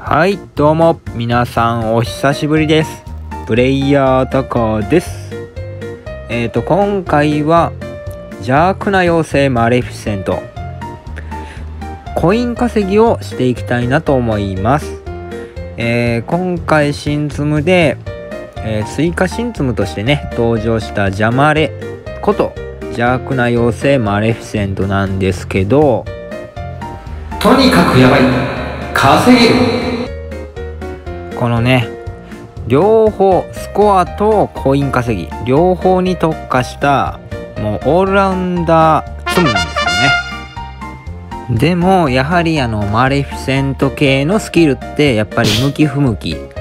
はい、どうも皆さんお久しぶりです。プレイヤータカです。今回は邪悪な妖精マレフィセントコイン稼ぎをしていきたいなと思います。今回新ツムで、追加新ツムとしてね登場したジャマレこと邪悪な妖精マレフィセントなんですけど、とにかくやばい、稼げる。このね両方スコアとコイン稼ぎ両方に特化したもうオールラウンダーツムなんですよね。でもやはりマレフィセント系のスキルってやっぱり向き不向きプ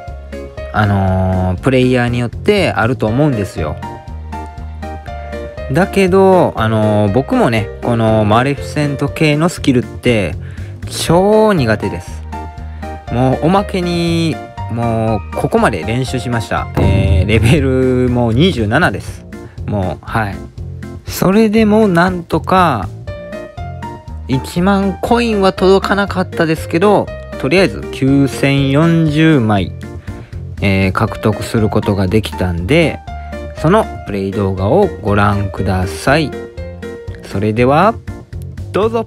レイヤーによってあると思うんですよ。だけど僕もねこのマレフィセント系のスキルって超苦手です。もうおまけにもうここまで練習しました。レベルも27です。もうはい。それでもなんとか1万コインは届かなかったですけど、とりあえず9040枚、獲得することができたんで、そのプレイ動画をご覧ください。それではどうぞ。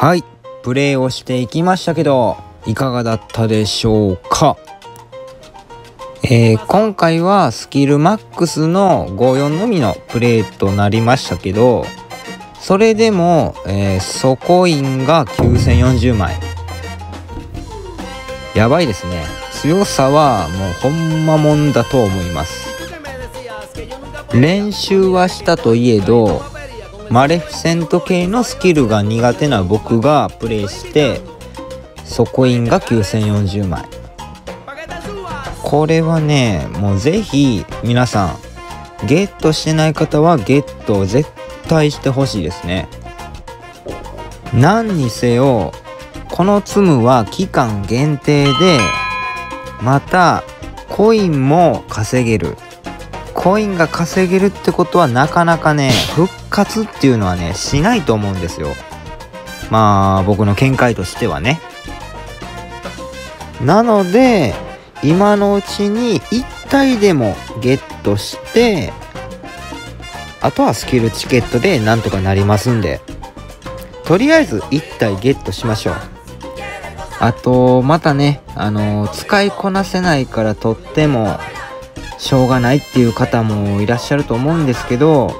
はい、プレイをしていきましたけどいかがだったでしょうか。今回はスキルマックスの54のみのプレイとなりましたけど、それでも、ソコインが9040枚、やばいですね。強さはもうほんまもんだと思います。練習はしたといえどマレフィセント系のスキルが苦手な僕がプレイしてソコインが9040枚、これはねもうぜひ皆さんゲットしてない方はゲットを絶対してほしいですね。何にせよこのツムは期間限定で、またコインも稼げる。コインが稼げるってことはなかなかね復活っていうのはねしないと思うんですよ。まあ僕の見解としてはね。なので今のうちに1体でもゲットして、あとはスキルチケットでなんとかなりますんで、とりあえず1体ゲットしましょう。あとまたね使いこなせないからとってもしょうがないっていう方もいらっしゃると思うんですけど、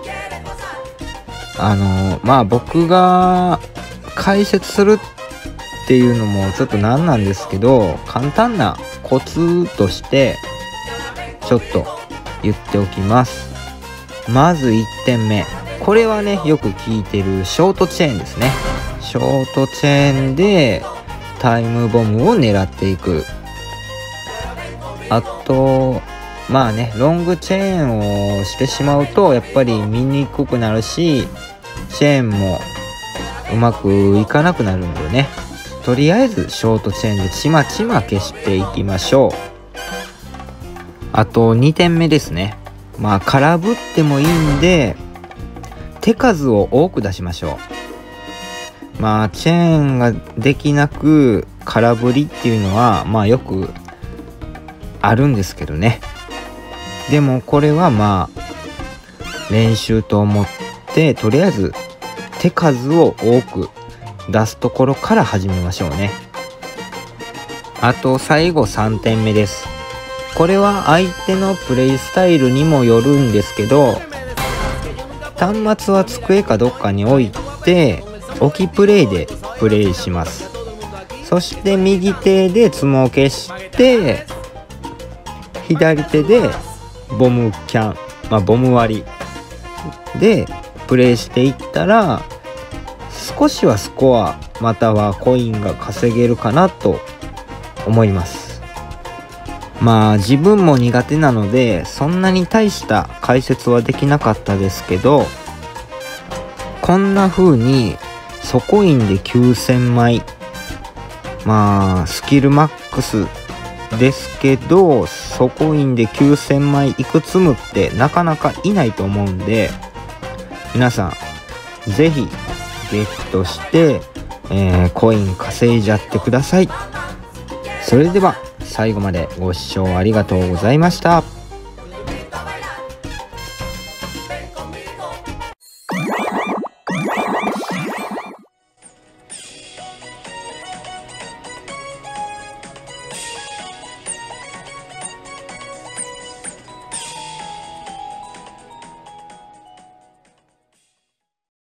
まあ僕が解説するっていうのもちょっとなんなんですけど、簡単なコツとしてちょっと言っておきます。まず1点目、これはねよく聞いてるショートチェーンですね。ショートチェーンでタイムボムを狙っていく。あとまあねロングチェーンをしてしまうとやっぱり見にくくなるし、チェーンもうまくいかなくなるんでね、とりあえずショートチェーンでちまちま消していきましょう。あと2点目ですね。まあ空振ってもいいんで手数を多く出しましょう。まあチェーンができなく空振りっていうのはまあよくあるんですけどね。でもこれはまあ練習と思ってとりあえず手数を多く出すところから始めましょうね。あと最後3点目です。これは相手のプレイスタイルにもよるんですけど、端末は机かどっかに置いて置きプレイでプレイします。そして右手でツモを消して左手でボムキャン、ボム割りでプレイしていったら少しはスコアまたはコインが稼げるかなと思います。まあ自分も苦手なのでそんなに大した解説はできなかったですけど、こんな風にソコインで9000枚、まあスキルマックスですけどソコインで9000枚いくつむってなかなかいないと思うんで、皆さんぜひゲットして、コイン稼いじゃってください。それでは最後までご視聴ありがとうございました。